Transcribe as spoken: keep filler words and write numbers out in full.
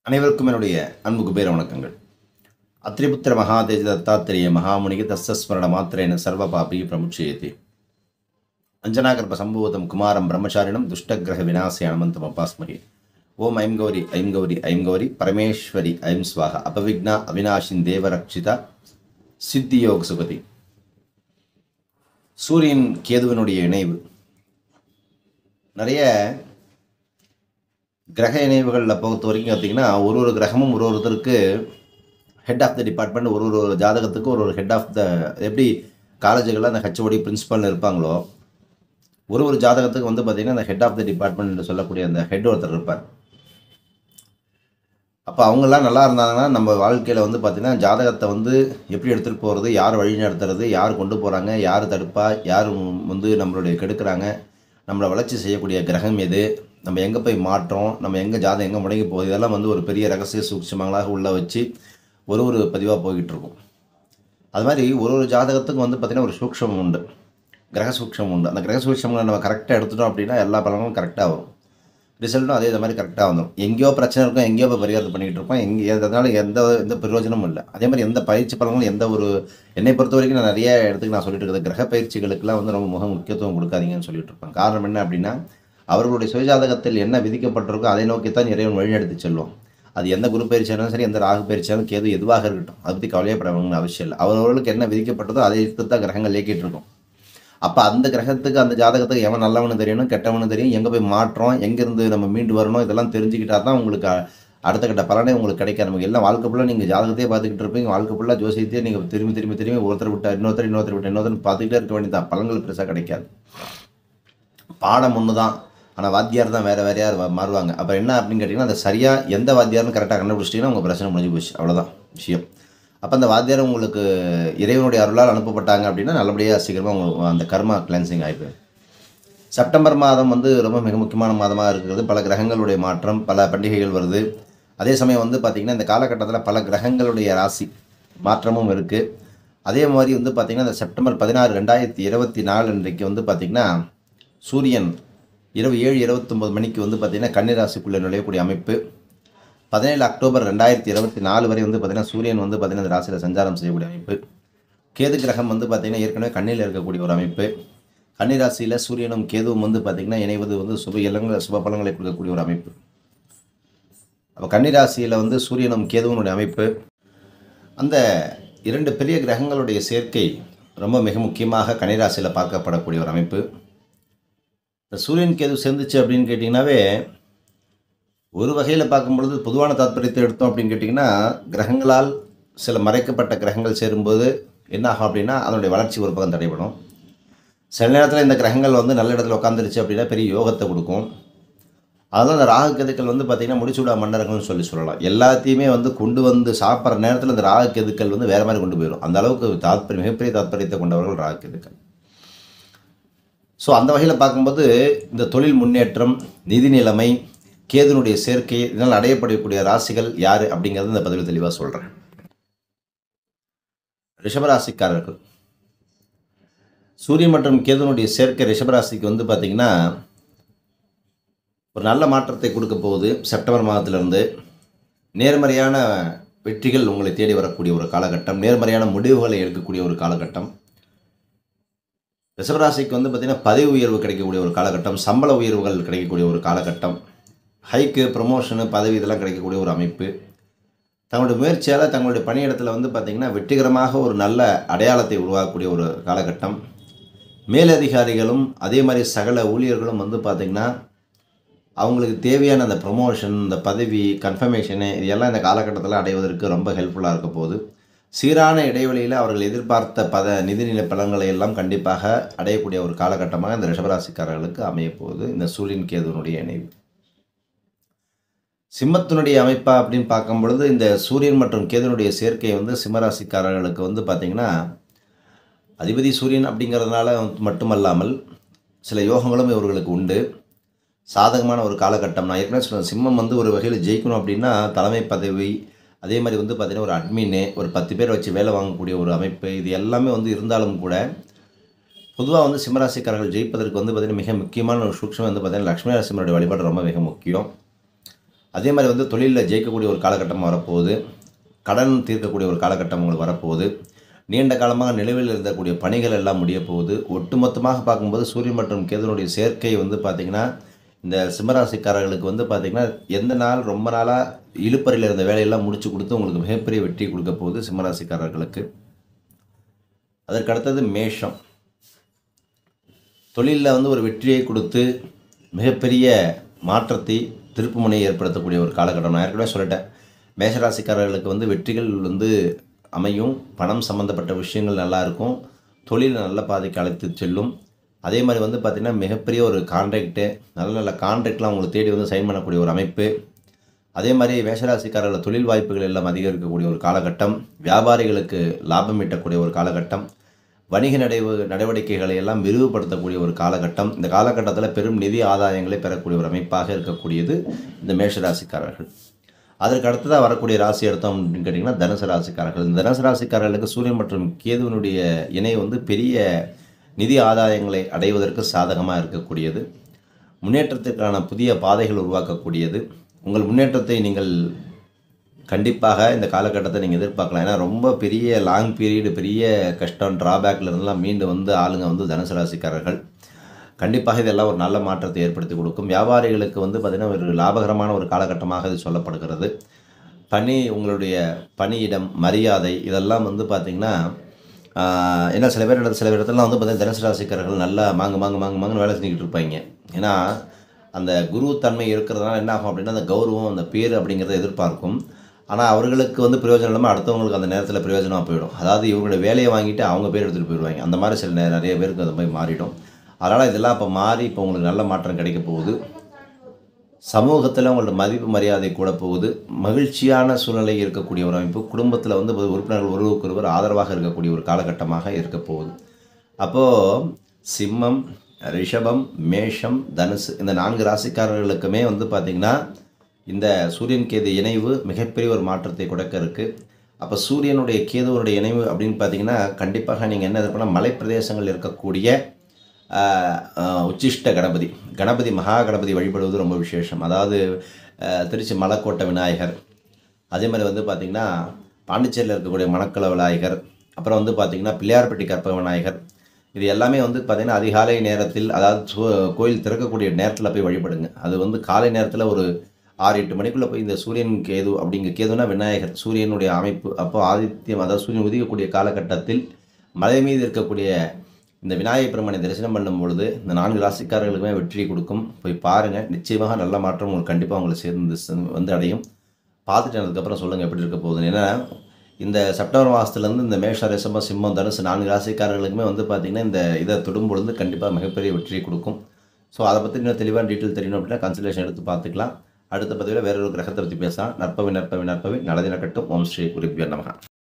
அனைவருக்கும் என்னுடைய அன்பு குபேர வணக்கங்கள். அத்ரிபுத்திர மகாதேஜ தத்தாத்திரேய மகாமுனிக்கு தஸ்ஸஸ்மரண மாத்திரேன சர்வ பாபி பிரமுட்சயதி. அஞ்சனாகர்ப சம்பூதம் குமாரம் பிரம்மச்சாரிணம் துஷ்டகிரக விநாசே அனுமந்தம் அப்பாஸ்மகே. ஓம் ஐம் கௌரி ஐம் கௌரி ஐம் கௌரி பரமேஸ்வரி ஐம் ஸ்வாகா அபவிக்னா அவிநாஷின் தேவரக்ஷிதா சித்தியோக சுகதி. சூரியன் கேதுவனுடைய இணைவு நிறைய கிரக இணைவுகளில் பொறுத்த வரைக்கும் பார்த்திங்கன்னா ஒரு ஒரு கிரகமும் ஒரு ஒருத்தருக்கு ஹெட் ஆஃப் த டிபார்ட்மெண்ட், ஒரு ஒரு ஜாதகத்துக்கு ஒரு ஒரு ஹெட் ஆஃப் த, எப்படி காலேஜுகளில் அந்த ஹெச்ஓடி பிரின்சிபல்னு இருப்பாங்களோ ஒரு ஒரு ஜாதகத்துக்கு வந்து பார்த்திங்கன்னா அந்த ஹெட் ஆஃப் த டிபார்ட்மெண்ட் சொல்லக்கூடிய அந்த ஹெட் ஒருத்தர் இருப்பார். அப்போ அவங்களாம் நல்லா இருந்தாங்கன்னா நம்ம வாழ்க்கையில் வந்து பார்த்திங்கன்னா ஜாதகத்தை வந்து எப்படி எடுத்துகிட்டு போகிறது, யார் வழி நடத்துறது, யார் கொண்டு போகிறாங்க, யார் தடுப்பா, யார் வந்து நம்மளுடைய கெடுக்கிறாங்க, நம்மளை வளர்ச்சி செய்யக்கூடிய கிரகம் எது, நம்ம எங்கே போய் மாற்றோம், நம்ம எங்கே ஜாதகம் எங்கே முடங்கி போகுது, இதெல்லாம் வந்து ஒரு பெரிய ரகசிய சூட்சமங்களாக உள்ளே வச்சு ஒரு ஒரு பதிவாக போய்கிட்டு இருக்கும். அது மாதிரி ஒரு ஒரு ஜாதகத்துக்கும் வந்து பார்த்திங்கன்னா ஒரு சூக்ஷமம் உண்டு, கிரக சூக்ஷம் உண்டு. அந்த கிரக சூக்ஷங்களை நம்ம கரெக்டாக எடுத்துட்டோம் அப்படின்னா எல்லா பலனும் கரெக்டாக வரும், ரிசல்ட்டும் அதே மாதிரி கரெக்டாக வந்துடும். எங்கேயோ பிரச்சனை இருக்கும், எங்கேயோ போய் பரிகாரத்தை பண்ணிகிட்டு இருப்போம், எங்கே அதனால எந்த எந்த பிரயோஜனமும் இல்லை. அதே மாதிரி எந்த பயிற்சி பலன்களும் எந்த ஒரு, என்னை பொறுத்த வரைக்கும் நான் நிறைய இடத்துக்கு நான் சொல்லிட்டு இருக்கிறது, கிரக பயிற்சிகளுக்கெல்லாம் வந்து ரொம்ப முக முக்கியத்துவம் கொடுக்காதீங்கன்னு சொல்லிட்டு இருப்பேன். காரணம் என்ன அப்படின்னா, அவர்களுடைய சுயஜாதகத்தில் என்ன விதிக்கப்பட்டிருக்கோ அதை நோக்கித்தான் இறைவன் வழிநடத்தி செல்வோம். அது எந்த குரு பயிற்சியாலும் சரி, எந்த ராகு பயிற்சியாலும் கேது எதுவாக இருக்கட்டும், அதை பற்றி கவலையப்படணும்னு அவசியம் இல்லை. அவர்களுக்கு என்ன விதிக்கப்பட்டதோ அதை தான் கிரகங்கள் இயக்கிட்டு இருக்கும். அப்போ அந்த கிரகத்துக்கு அந்த ஜாதகத்துக்கு எவன் நல்லவனு தெரியணும், கெட்டவனு தெரியும், எங்கே போய் மாற்றோம், எங்கேருந்து நம்ம மீண்டு வரணும், இதெல்லாம் தெரிஞ்சுக்கிட்டா தான் உங்களுக்கு அடுத்த கட்ட பலனே உங்களுக்கு கிடைக்காது. நமக்கு எல்லாம் வாழ்க்கை ஃபுல்லாக நீங்கள் ஜாதகத்தையே பார்த்துக்கிட்டு இருப்பீங்க, வாழ்க்கை ஃபுல்லாக ஜோசியத்தையே நீங்கள் திரும்பி திரும்பி திரும்பி ஒருத்தர் விட்டால் இன்னொருத்தர் இன்னொருத்தர் விட்டு இன்னொருத்தர் பார்த்துக்கிட்டே இருக்க வேண்டியதான். பலன்கள் பெருசாக கிடைக்காது. பாடம் ஒன்று தான், ஆனால் வாத்தியார் தான் வேறு வேறு யார் மாறுவாங்க. அப்புறம் என்ன அப்படின்னு கேட்டிங்கன்னா, அந்த சரியாக எந்த வாத்தியார்னு கரெக்டாக கண்டுபிடிச்சிட்டிங்கன்னா உங்கள் பிரச்சனை முடிஞ்சு போச்சு, அவ்வளோதான் விஷயம். அப்போ அந்த வாத்தியார் உங்களுக்கு இறைவனுடைய அருளால் அனுப்பப்பட்டாங்க அப்படின்னா நல்லபடியாக சீக்கிரமாக உங்களுக்கு அந்த கர்மா கிளென்சிங் ஆகிடுது. செப்டம்பர் மாதம் வந்து ரொம்ப மிக முக்கியமான மாதமாக இருக்கிறது. பல கிரகங்களுடைய மாற்றம், பல பண்டிகைகள் வருது. அதே சமயம் வந்து பார்த்திங்கன்னா இந்த காலகட்டத்தில் பல கிரகங்களுடைய ராசி மாற்றமும் இருக்குது. அதே மாதிரி வந்து பார்த்திங்கன்னா இந்த செப்டம்பர் பதினாறு ரெண்டாயிரத்தி இருபத்தி நாலு அன்றைக்கு வந்து பார்த்திங்கன்னா சூரியன் இரவு ஏழு இருபத்தொம்போது மணிக்கு வந்து பார்த்திங்கன்னா கன்னிராசிக்குள்ளே நுழையக்கூடிய அமைப்பு. பதினேழு அக்டோபர் ரெண்டாயிரத்தி இருபத்தி நாலு வரை வந்து பார்த்திங்கன்னா சூரியன் வந்து பார்த்திங்கன்னா இந்த ராசியில் சஞ்சாரம் செய்யக்கூடிய அமைப்பு. கேது கிரகம் வந்து பார்த்திங்கன்னா ஏற்கனவே கண்ணியில் இருக்கக்கூடிய ஒரு அமைப்பு. கன்னிராசியில் சூரியனும் கேதுவும் வந்து பார்த்திங்கன்னா இணைவது வந்து சுப இளங்க சுப பலன்களை கொடுக்கக்கூடிய ஒரு அமைப்பு. அப்போ கன்னிராசியில் வந்து சூரியனும் கேதுவனுடைய அமைப்பு, அந்த இரண்டு பெரிய கிரகங்களுடைய சேர்க்கை ரொம்ப மிக முக்கியமாக கன்னிராசியில் பார்க்கப்படக்கூடிய ஒரு அமைப்பு. இந்த சூரியன் கேது சேர்ந்துச்சு அப்படின்னு கேட்டிங்கன்னாவே ஒரு வகையில் பார்க்கும்பொழுது பொதுவான தாத்பரியத்தை எடுத்தோம் அப்படின்னு கேட்டிங்கன்னா, கிரகங்களால் சில மறைக்கப்பட்ட கிரகங்கள் சேரும்போது என்ன ஆகும் அப்படின்னா அதனுடைய வளர்ச்சி ஒரு பக்கம் தடைபடும். சில நேரத்தில் இந்த கிரகங்கள் வந்து நல்ல இடத்துல உட்காந்துருச்சு அப்படின்னா பெரிய யோகத்தை கொடுக்கும். அதனால் இந்த ராகு கேதுக்கள் வந்து பார்த்திங்கன்னா முடிச்சுவிடா மன்னர்கள்னு சொல்லி சொல்லலாம். எல்லாத்தையுமே வந்து கொண்டு வந்து சாப்பிட்ற நேரத்தில் இந்த ராகு கேதுக்கள் வந்து வேறு மாதிரி கொண்டு போயிடும். அந்த அளவுக்கு தாத்பரியம், மிகப்பெரிய தாத்பரியத்தை கொண்டவர்கள் ராகு கேதுக்கள். ஸோ அந்த வகையில் பார்க்கும்போது இந்த தொழில் முன்னேற்றம், நிதி நிலைமை, கேதுனுடைய சேர்க்கை, இதனால் அடையப்படக்கூடிய ராசிகள் யார் அப்படிங்கிறது இந்த பதிவில் தெளிவாக சொல்கிறேன். ரிஷபராசிக்காரர்கள், சூரியன் மற்றும் கேதுனுடைய சேர்க்கை ரிஷபராசிக்கு வந்து பார்த்திங்கன்னா ஒரு நல்ல மாற்றத்தை கொடுக்க போகுது. செப்டம்பர் மாதத்திலிருந்து நேர்மறையான வெற்றிகள் உங்களை தேடி வரக்கூடிய ஒரு காலகட்டம், நேர்மறையான முடிவுகளை எடுக்கக்கூடிய ஒரு காலகட்டம். ரிஷபராசிக்கு வந்து பார்த்திங்கன்னா பதவி உயர்வு கிடைக்கக்கூடிய ஒரு காலகட்டம், சம்பள உயர்வுகள் கிடைக்கக்கூடிய ஒரு காலகட்டம், ஹைக்கு, ப்ரொமோஷனு, பதவி இதெல்லாம் கிடைக்கக்கூடிய ஒரு அமைப்பு. தங்களுடைய முயற்சியால் தங்களுடைய பணியிடத்தில் வந்து பார்த்திங்கன்னா வெற்றிகரமாக ஒரு நல்ல அடையாளத்தை உருவாக்கக்கூடிய ஒரு காலகட்டம். மேலதிகாரிகளும் அதே மாதிரி சகல ஊழியர்களும் வந்து பார்த்திங்கன்னா அவங்களுக்கு தேவையான அந்த ப்ரொமோஷன், இந்த பதவி, கன்ஃபர்மேஷனு இதெல்லாம் இந்த காலகட்டத்தில் அடைவதற்கு ரொம்ப ஹெல்ப்ஃபுல்லாக இருக்க போகுது. சீரான இடைவெளியில் அவர்கள் எதிர்பார்த்த பத நிதிநிலை பலன்களை எல்லாம் கண்டிப்பாக அடையக்கூடிய ஒரு காலகட்டமாக இந்த ரிஷபராசிக்காரர்களுக்கு அமையப்போகுது இந்த சூரியன் கேதுவனுடைய இணைவு. சிம்மத்தினுடைய அமைப்பா அப்படின்னு பார்க்கும் பொழுது இந்த சூரியன் மற்றும் கேதுனுடைய சேர்க்கை வந்து சிம்மராசிக்காரர்களுக்கு வந்து பார்த்திங்கன்னா அதிபதி சூரியன் அப்படிங்கிறதுனால மட்டுமல்லாமல் சில யோகங்களும் இவர்களுக்கு உண்டு. சாதகமான ஒரு காலகட்டம். நான் ஏற்கனவே சொல்கிறேன், சிம்மம் வந்து ஒரு வகையில் ஜெயிக்கணும் அப்படின்னா தலைமை பதவி, அதே மாதிரி வந்து பார்த்திங்கன்னா ஒரு அட்மின்னு, ஒரு பத்து பேர் வச்சு வேலை வாங்கக்கூடிய ஒரு அமைப்பு, இது எல்லாமே வந்து இருந்தாலும் கூட பொதுவாக வந்து சிம்மராசிக்காரர்கள் ஜெயிப்பதற்கு வந்து பார்த்திங்கன்னா மிக முக்கியமான ஒரு சூக்ஷம் வந்து பார்த்திங்கன்னா லக்ஷ்மி நரசிம்மருடைய வழிபாடு ரொம்ப மிக முக்கியம். அதே மாதிரி வந்து தொழிலில் ஜெயிக்கக்கூடிய ஒரு காலகட்டம் வரப்போகுது. கடன் தீர்க்கக்கூடிய ஒரு காலகட்டம் உங்களுக்கு வரப்போகுது. நீண்ட காலமாக நிலுவையில் இருந்தக்கூடிய பணிகள் எல்லாம் முடிய போகுது. ஒட்டுமொத்தமாக பார்க்கும்போது சூரியன் மற்றும் கேதுனுடைய சேர்க்கை வந்து பார்த்திங்கன்னா, இந்த சிம்மராசிக்காரர்களுக்கு வந்து பார்த்திங்கன்னா, எந்த நாள் ரொம்ப நாளாக இழுப்பறையில் இருந்த வேலையெல்லாம் முடிச்சு கொடுத்து உங்களுக்கு மிகப்பெரிய வெற்றி கொடுக்க போகுது சிம்மராசிக்காரர்களுக்கு. அதற்கு அடுத்தது மேஷம். தொழிலில் வந்து ஒரு வெற்றியை கொடுத்து மிகப்பெரிய மாற்றத்தை திருப்புமுனையை ஏற்படுத்தக்கூடிய ஒரு காலகட்டம். நான் ஏற்கனவே சொல்லிட்டேன், மேஷராசிக்காரர்களுக்கு வந்து வெற்றிகள் வந்து அமையும். பணம் சம்மந்தப்பட்ட விஷயங்கள் நல்லாயிருக்கும். தொழில் நல்ல பாதைக்கு அழைத்து செல்லும். அதே மாதிரி வந்து பார்த்திங்கன்னா, மிகப்பெரிய ஒரு கான்ட்ராக்டு, நல்ல நல்ல கான்ட்ராக்ட்லாம் அவங்களை தேடி வந்து சைன் பண்ணக்கூடிய ஒரு அமைப்பு. அதே மாதிரி மேஷராசிக்காரர்கள் தொழில் வாய்ப்புகள் எல்லாம் அதிகரிக்கக்கூடிய ஒரு காலகட்டம். வியாபாரிகளுக்கு லாபம் ஈட்டக்கூடிய ஒரு காலகட்டம். வணிக நடவு நடவடிக்கைகளை எல்லாம் விரிவுபடுத்தக்கூடிய ஒரு காலகட்டம். இந்த காலகட்டத்தில் பெரும் நிதி ஆதாயங்களை பெறக்கூடிய ஒரு அமைப்பாக இருக்கக்கூடியது இந்த மேஷராசிக்காரர்கள். அதற்கு அடுத்ததாக வரக்கூடிய ராசி எடுத்தோம் அப்படின்னு கேட்டிங்கன்னா, தனுசு ராசிக்காரர்கள். இந்த தனுசு ராசிக்காரர்களுக்கு சூரியன் மற்றும் கேதுவனுடைய இணை வந்து பெரிய நிதி ஆதாயங்களை அடைவதற்கு சாதகமாக இருக்கக்கூடியது. முன்னேற்றத்திற்கான புதிய பாதைகள் உருவாக்கக்கூடியது. உங்கள் முன்னேற்றத்தை நீங்கள் கண்டிப்பாக இந்த காலகட்டத்தை நீங்கள் எதிர்பார்க்கலாம். ஏன்னா ரொம்ப பெரிய லாங் பீரியடு, பெரிய கஷ்டம், ட்ராபேக்கில் இருந்தெல்லாம் மீண்டு வந்து ஆளுங்க வந்து தனுசு ராசிக்காரர்கள். கண்டிப்பாக இதெல்லாம் ஒரு நல்ல மாற்றத்தை ஏற்படுத்தி கொடுக்கும். வியாபாரிகளுக்கு வந்து பார்த்திங்கன்னா ஒரு லாபகரமான ஒரு காலகட்டமாக இது சொல்லப்படுகிறது. பணி, உங்களுடைய பணியிடம், மரியாதை இதெல்லாம் வந்து பார்த்திங்கன்னா, ஏன்னா சில பேர் சில இடத்துலலாம் வந்து பார்த்திங்கன்னா தனுசு ராசிக்காரர்கள் நல்லா மாங்கு மாங்கு மாங்கு மாங்குன்னு வேலை செஞ்சுக்கிட்டு இருப்பாங்க. ஏன்னா அந்த குரு தன்மை இருக்கிறதுனால என்ன ஆகும் அப்படின்னா, அந்த கௌரவம், அந்த பேர் அப்படிங்கிறத எதிர்பார்க்கும். ஆனால் அவர்களுக்கு வந்து பிரயோஜனம் இல்லாமல் அடுத்தவங்களுக்கு அந்த நேரத்தில் பிரயோஜனமாக போயிடும். அதாவது இவங்களுடைய வேலையை வாங்கிட்டு அவங்க பேர் எடுத்துகிட்டு போயிடுவாங்க. அந்த மாதிரி சில நே நிறைய பேருக்கு அது மாதிரி மாறிடும். அதனால் இதெல்லாம் இப்போ மாறி இப்போ உங்களுக்கு நல்ல மாற்றம் கிடைக்க போகுது. சமூகத்தில் உங்களோட மதிப்பு மரியாதை கூட போகுது. மகிழ்ச்சியான சூழ்நிலை இருக்கக்கூடிய ஒரு அமைப்பு. குடும்பத்தில் வந்து உறுப்பினர்கள் ஒருவருக்கு ஒருவர் ஆதரவாக இருக்கக்கூடிய ஒரு காலகட்டமாக இருக்க போகுது. அப்போது சிம்மம், ரிஷபம், மேஷம், தனுசு இந்த நான்கு ராசிக்காரர்களுக்குமே வந்து பார்த்திங்கன்னா, இந்த சூரியன் கேது இணைவு மிகப்பெரிய ஒரு மாற்றத்தை கொடுக்க இருக்குது. அப்போ சூரியனுடைய கேதுவனுடைய இணைவு அப்படின்னு பார்த்திங்கன்னா, கண்டிப்பாக நீங்கள் என்ன எதிர்பார்க்கணும், மலை பிரதேசங்கள் இருக்கக்கூடிய உச்சிஷ்ட கணபதி, கணபதி மகா கணபதி வழிபடுவது ரொம்ப விசேஷம். அதாவது திருச்சி மலைக்கோட்டை விநாயகர், அதே மாதிரி வந்து பார்த்திங்கன்னா பாண்டிச்சேரியில் இருக்கக்கூடிய மணக்கல விநாயகர், அப்புறம் வந்து பார்த்திங்கன்னா பிள்ளையார்பட்டி கற்பக விநாயகர், இது எல்லாமே வந்து பார்த்திங்கன்னா அதிகாலை நேரத்தில், அதாவது கோயில் திறக்கக்கூடிய நேரத்தில் போய் வழிபடுங்க. அது வந்து காலை நேரத்தில் ஒரு ஆறு எட்டு மணிக்குள்ளே போய் இந்த சூரியன் கேது அப்படிங்கிற கேதுனா விநாயகர், சூரியனுடைய அமைப்பு. அப்போ ஆதித்யம், அதாவது சூரியன் உதிக்கக்கூடிய காலகட்டத்தில் மலை மீது இருக்கக்கூடிய இந்த விநாயகர் பெருமானை தரிசனம் பண்ணும் பொழுது இந்த நான்கு ராசிக்காரர்களுக்குமே வெற்றி கொடுக்கும். போய் பாருங்கள், நிச்சயமாக நல்ல மாற்றம் உங்களுக்கு கண்டிப்பாக உங்களை சேர்ந்து வந்து அடையும். பார்த்துட்டு அதுக்கப்புறம் சொல்லுங்கள் எப்படி இருக்க போகுதுன்னு. ஏன்னா இந்த செப்டம்பர் மாதத்துலேருந்து இந்த மேஷ, ரிஷபம், சிம்மம், தனுசு நான்கு ராசிக்காரர்களுக்குமே வந்து பார்த்திங்கன்னா இந்த இதை தொடும் பொழுது கண்டிப்பாக மிகப்பெரிய வெற்றியை கொடுக்கும். ஸோ அதை பற்றி இன்னும் தெளிவான டீட்டெயில் தெரியணும் அப்படின்னா கன்சல்டேஷன் எடுத்து பார்த்துக்கலாம். அடுத்த பதிவில் வேறொரு கிரகத்தை பற்றி பேசலாம். நற்பவி நற்பவி நற்பவி நல்லது நடக்கட்டும். ஓம் ஸ்ரீ குருபியோ நமஹ.